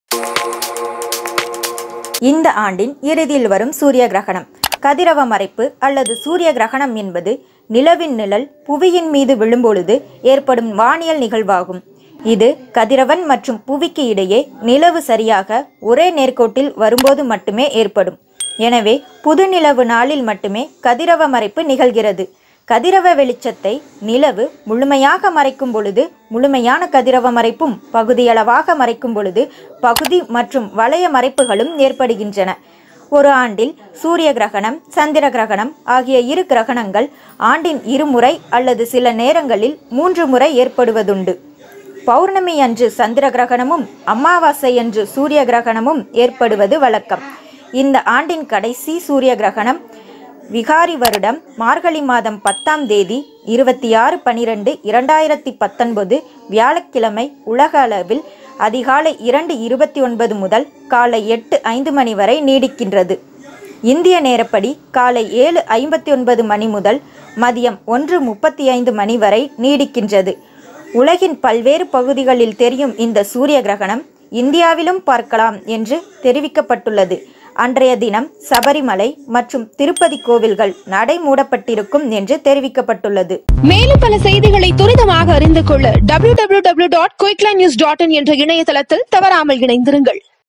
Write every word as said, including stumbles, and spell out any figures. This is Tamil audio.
இந்த ஆண்டின் இறுதியில் வரும் சூரிய கிரகணம். கதிரவ மறைப்பு அல்லது சூரிய கிரகணம் என்பது நிலவின் நிழல் புவியின் மீது விழும்பொழுது ஏற்படும் வானியல் நிகழ்வாகும். இது கதிரவன் மற்றும் புவிக்கு இடையே நிலவு சரியாக ஒரே நேர்கோட்டில் வரும்போது மட்டுமே ஏற்படும். எனவே புது நிலவு நாளில் மட்டுமே கதிரவ மறைப்பு நிகழ்கிறது. கதிரவ வெளிச்சத்தை நிலவு முழுமையாக மறைக்கும் பொழுது முழுமையான கதிரவ மறைப்பும், பகுதியளவாக மறைக்கும் பொழுது பகுதி மற்றும் வளைய மறைப்புகளும் ஏற்படுகின்றன. ஒரு ஆண்டில் சூரிய கிரகணம், சந்திர கிரகணம் ஆகிய இரு கிரகணங்கள் ஆண்டின் இருமுறை அல்லது சில நேரங்களில் மூன்று முறை ஏற்படுவதுண்டு. பௌர்ணமி அன்று சந்திர கிரகணமும் அமாவாசை அன்று சூரிய கிரகணமும் ஏற்படுவது வழக்கம். இந்த ஆண்டின் கடைசி சூரிய கிரகணம் விகாரி வருடம் மார்கழி மாதம் பத்தாம் தேதி இருபத்தி ஆறு பனிரெண்டு இரண்டாயிரத்தி பத்தொன்பது வியாழக்கிழமை உலக அளவில் அதிகாலை இரண்டு இருபத்தி ஒன்பது முதல் காலை எட்டு ஐந்து மணி வரை நீடிக்கின்றது. இந்திய நேரப்படி காலை ஏழு ஐம்பத்தி ஒன்பது மணி முதல் மதியம் ஒன்று முப்பத்தி ஐந்து மணி வரை நீடிக்கின்றது. உலகின் பல்வேறு பகுதிகளில் தெரியும் இந்த சூரிய கிரகணம் இந்தியாவிலும் பார்க்கலாம் என்று தெரிவிக்கப்பட்டுள்ளது. அன்றைய தினம் சபரிமலை மற்றும் திருப்பதி கோவில்கள் நடை மூடப்பட்டிருக்கும் என்று தெரிவிக்கப்பட்டுள்ளது. மேலும் பல செய்திகளை துரிதமாக அறிந்து கொள்ள W W W dot Quickline news dot in என்ற இணையதளத்தில் தவறாமல் இணைந்திருங்கள்.